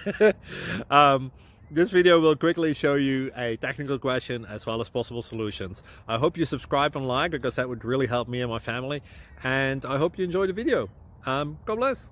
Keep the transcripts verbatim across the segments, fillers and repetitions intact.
um, this video will quickly show you a technical question as well as possible solutions. I hope you subscribe and like, because that would really help me and my family. And I hope you enjoy the video. Um, God bless.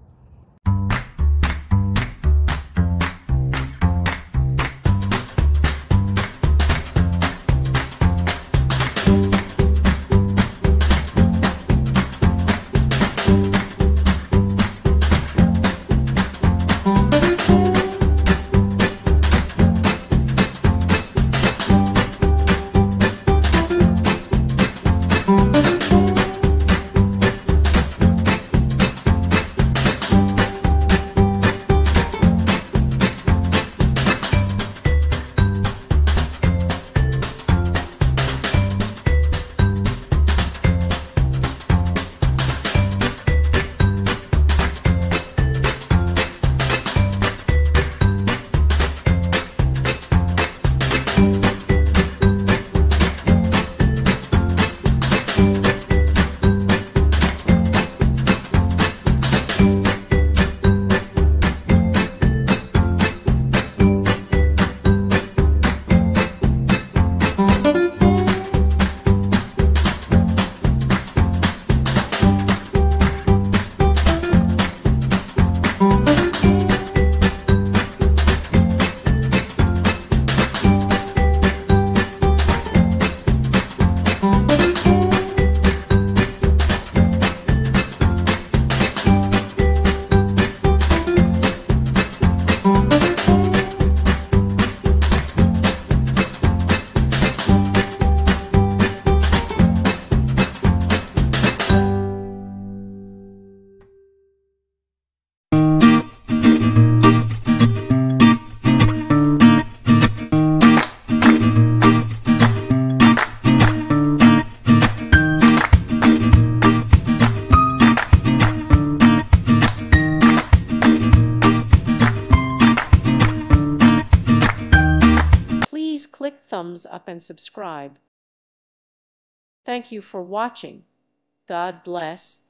Please click thumbs up and subscribe. Thank you for watching. God bless.